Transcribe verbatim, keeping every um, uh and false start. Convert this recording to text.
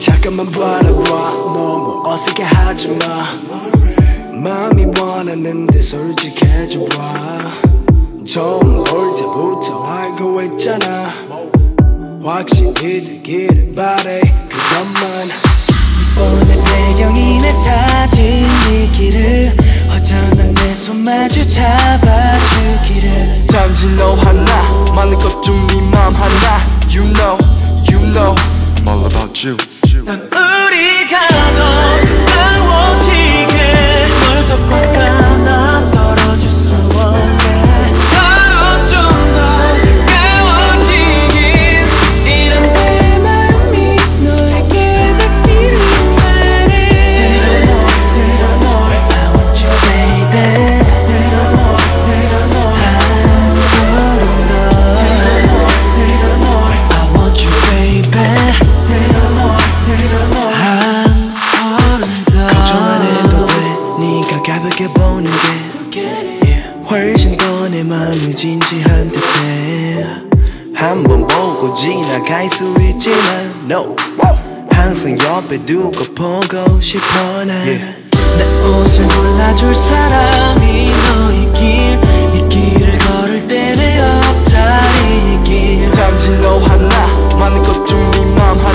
잠깐만 바라봐 너무 어색해 하지마 마음이 원하는데 솔직해져봐 처음 볼 때부터 알고 있잖아 확실히 되기를 바래 그것만 폰의 배경이 내 사진이기를 허전한 내 손 마주 잡아주기를 단지 너 하나 많은 것 중 네 맘 하나 You know, you know All about you 난 우리가 더 가까워지게 널 더 꼭 안아 떨어질 수 없게 서로 좀 더 가까워지긴 이런 내 맘이 너에게 닿기를 바래 Little more, little more I want you baby Little more, little more 한 걸음 더 Little more, little more I want you baby Little more, little more 한 걸음 더 걱정 안 해도 돼 네가 가볍게 보는 게 yeah. 훨씬 더 내 맘을 진지한 듯해 한 번 보고 지나갈 수 있지만 No 항상 옆에 두고 보고 싶어 난 yeah. 내 옷을 골라줄 사람이 너이길 이 길을 걸을 때 내 옆자리이길 단지 너 하나 많은 것 중 네 맘 하나